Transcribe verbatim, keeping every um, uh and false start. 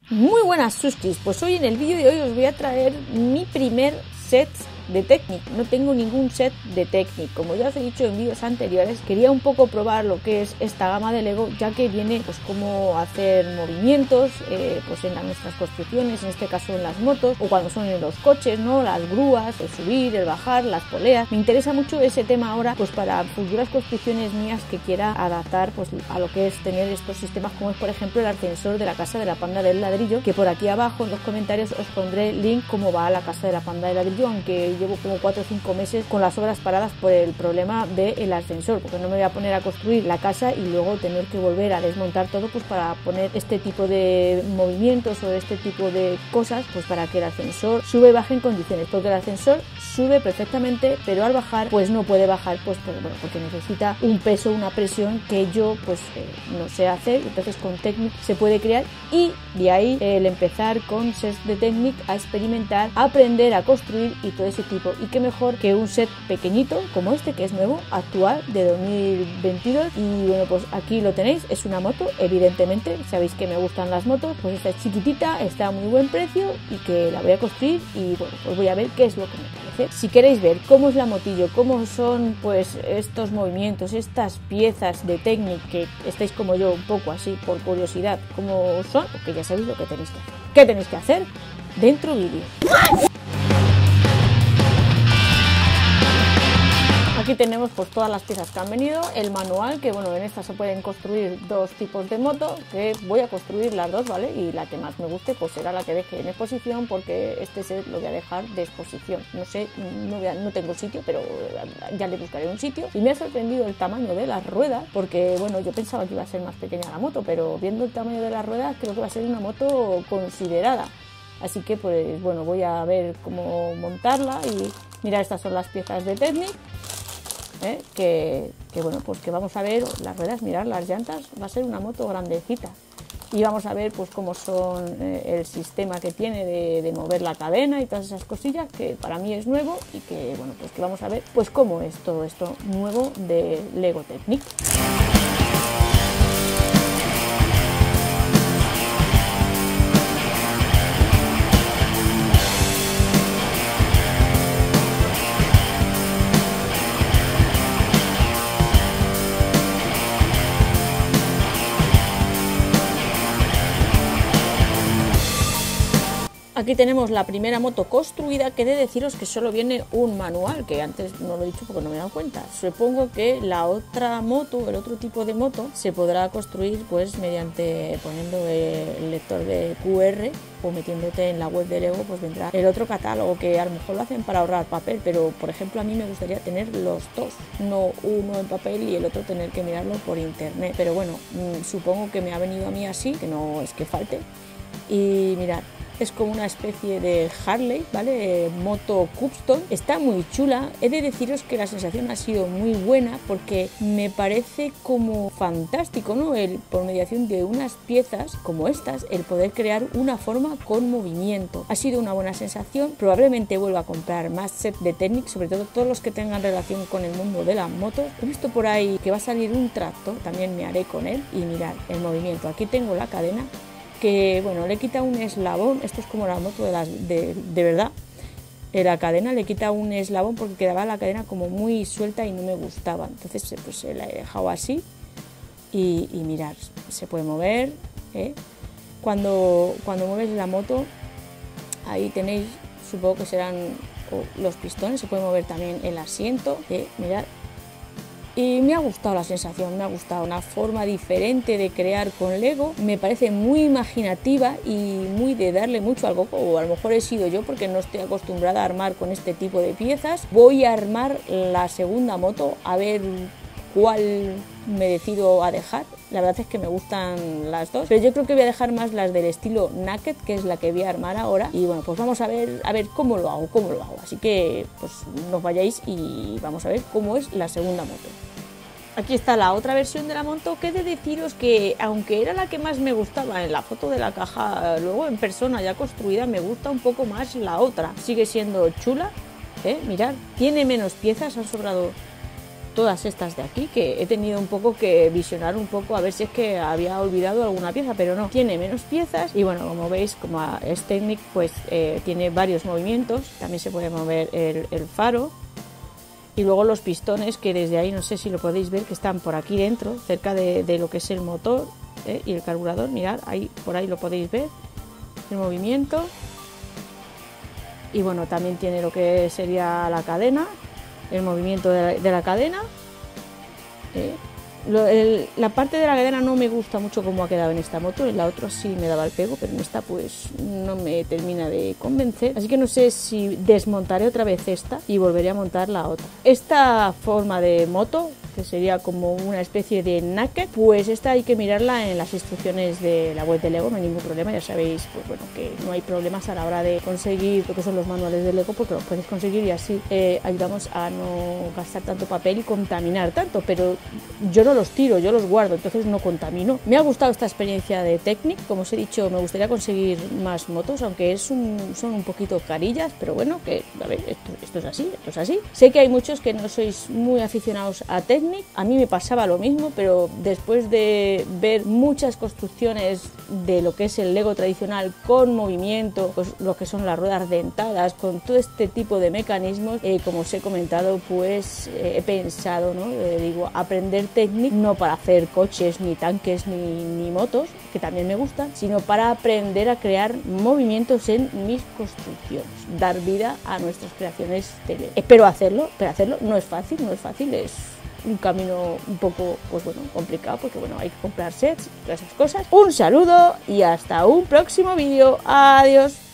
Muy buenas sustis, pues hoy en el vídeo de hoy os voy a traer mi primer set de Technic. No tengo ningún set de Technic, como ya os he dicho en vídeos anteriores. Quería un poco probar lo que es esta gama de Lego, ya que viene pues cómo hacer movimientos eh, pues en las, nuestras construcciones, en este caso en las motos, o cuando son en los coches, ¿no? Las grúas, el subir, el bajar, las poleas. Me interesa mucho ese tema ahora, pues para futuras construcciones mías que quiera adaptar pues a lo que es tener estos sistemas, como es por ejemplo el ascensor de la casa de la Panda del Ladrillo, que por aquí abajo en los comentarios os pondré el link cómo va la casa de la Panda del Ladrillo, aunque llevo como cuatro o cinco meses con las obras paradas por el problema del ascensor, porque no me voy a poner a construir la casa y luego tener que volver a desmontar todo pues para poner este tipo de movimientos o este tipo de cosas, pues para que el ascensor sube y baje en condiciones, porque el ascensor sube perfectamente, pero al bajar pues no puede bajar, pues por, bueno, porque necesita un peso, una presión que yo pues eh, no sé hacer. Entonces con Technic se puede crear, y de ahí eh, el empezar con sets de Technic a experimentar, a aprender a construir y todo ese tipo. Y qué mejor que un set pequeñito como este, que es nuevo, actual, de dos mil veintidós. Y bueno, pues aquí lo tenéis, es una moto, evidentemente, sabéis que me gustan las motos, pues esta es chiquitita, está a muy buen precio y que la voy a construir, y bueno, pues voy a ver qué es lo que me parece. Si queréis ver cómo es la motillo, cómo son pues estos movimientos, estas piezas de Technic, que estáis como yo un poco así por curiosidad, cómo son, porque ya sabéis lo que tenéis que hacer. ¿Qué tenéis que hacer? Dentro vídeo. Aquí tenemos pues todas las piezas que han venido, el manual, que bueno, en esta se pueden construir dos tipos de moto, que voy a construir las dos, ¿vale? Y la que más me guste pues será la que deje en exposición, porque este set lo voy a dejar de exposición. No sé, no, voy a, no tengo sitio, pero ya le buscaré un sitio. Y me ha sorprendido el tamaño de las ruedas, porque bueno, yo pensaba que iba a ser más pequeña la moto, pero viendo el tamaño de las ruedas creo que va a ser una moto considerada. Así que pues bueno, voy a ver cómo montarla. Y mira, estas son las piezas de Technic. ¿Eh? Que, que bueno, pues que vamos a ver las ruedas, mirar las llantas, va a ser una moto grandecita, y vamos a ver pues cómo son eh, el sistema que tiene de, de mover la cadena y todas esas cosillas, que para mí es nuevo, y que bueno, pues que vamos a ver pues cómo es todo esto nuevo de Lego Technic. Aquí tenemos la primera moto construida, que he de deciros que solo viene un manual, que antes no lo he dicho porque no me he dado cuenta. Supongo que la otra moto, el otro tipo de moto, se podrá construir pues mediante poniendo el lector de Q R, o metiéndote en la web de Lego, pues vendrá el otro catálogo, que a lo mejor lo hacen para ahorrar papel, pero por ejemplo a mí me gustaría tener los dos, no uno en papel y el otro tener que mirarlo por internet. Pero bueno, mmm, supongo que me ha venido a mí así, que no es que falte. Y mirad, es como una especie de Harley, ¿vale? Moto custom, está muy chula. He de deciros que la sensación ha sido muy buena, porque me parece como fantástico, ¿no? El, por mediación de unas piezas como estas, el poder crear una forma con movimiento. Ha sido una buena sensación. Probablemente vuelva a comprar más sets de Technic, sobre todo todos los que tengan relación con el mundo de las motos. He visto por ahí que va a salir un tractor, también me haré con él. Y mirad el movimiento. Aquí tengo la cadena, que bueno, le quita un eslabón. Esto es como la moto de, las, de, de verdad. En la cadena le quita un eslabón porque quedaba la cadena como muy suelta y no me gustaba. Entonces pues la he dejado así. Y, y mirad, se puede mover, ¿eh? Cuando, cuando mueves la moto, ahí tenéis, supongo que serán oh, los pistones. Se puede mover también el asiento, ¿eh? Mirad. Y me ha gustado la sensación, me ha gustado una forma diferente de crear con Lego. Me parece muy imaginativa y muy de darle mucho al coco, o a lo mejor he sido yo porque no estoy acostumbrada a armar con este tipo de piezas. Voy a armar la segunda moto, a ver cuál me decido a dejar. La verdad es que me gustan las dos, pero yo creo que voy a dejar más las del estilo Naked, que es la que voy a armar ahora. Y bueno, pues vamos a ver a ver cómo lo hago, cómo lo hago. Así que pues no os vayáis y vamos a ver cómo es la segunda moto. Aquí está la otra versión de la moto, que he de deciros que aunque era la que más me gustaba en la foto de la caja, luego en persona ya construida me gusta un poco más la otra. Sigue siendo chula, ¿eh? Mirad, tiene menos piezas, han sobrado todas estas de aquí, que he tenido un poco que visionar un poco a ver si es que había olvidado alguna pieza, pero no, tiene menos piezas y bueno, como veis, como es Technic, pues eh, tiene varios movimientos, también se puede mover el, el faro y luego los pistones, que desde ahí no sé si lo podéis ver, que están por aquí dentro, cerca de, de lo que es el motor eh, y el carburador. Mirad, ahí por ahí lo podéis ver, el movimiento. Y bueno, también tiene lo que sería la cadena, el movimiento de la, de la cadena. Eh, lo, el, la parte de la cadena no me gusta mucho cómo ha quedado en esta moto, en la otra sí me daba el pego, pero en esta pues no me termina de convencer. Así que no sé si desmontaré otra vez esta y volveré a montar la otra. Esta forma de moto, que sería como una especie de naked, pues esta hay que mirarla en las instrucciones de la web de Lego, no hay ningún problema, ya sabéis, pues bueno, que no hay problemas a la hora de conseguir lo que son los manuales de Lego, porque los puedes conseguir y así eh, ayudamos a no gastar tanto papel y contaminar tanto, pero yo no los tiro, yo los guardo, entonces no contamino. Me ha gustado esta experiencia de Technic, como os he dicho, me gustaría conseguir más motos, aunque es un, son un poquito carillas, pero bueno, que a ver, esto, esto es así, esto es así. Sé que hay muchos que no sois muy aficionados a Technic. A mí me pasaba lo mismo, pero después de ver muchas construcciones de lo que es el Lego tradicional con movimiento, pues lo que son las ruedas dentadas, con todo este tipo de mecanismos, eh, como os he comentado, pues eh, he pensado, ¿no? Eh, digo, aprender Technic no para hacer coches, ni tanques, ni, ni motos, que también me gustan, sino para aprender a crear movimientos en mis construcciones, dar vida a nuestras creaciones de Lego. Espero hacerlo, pero hacerlo no es fácil, no es fácil, es un camino un poco, pues bueno, complicado, porque bueno, hay que comprar sets y todas esas cosas. Un saludo y hasta un próximo vídeo. Adiós.